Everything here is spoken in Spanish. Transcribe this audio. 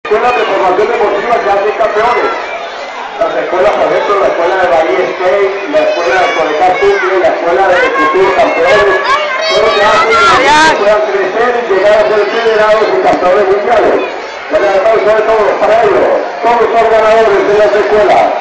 escuelas de formación deportiva que hacen campeones. Las escuelas, por ejemplo, la escuela de Bahía State, la escuela de Colecas Sucre, la escuela de futuros campeones, todo lo que hacen que puedan crecer y llegar a ser federados y campeones mundiales. Un aplauso de todos para ellos. Todos son ganadores de las escuelas.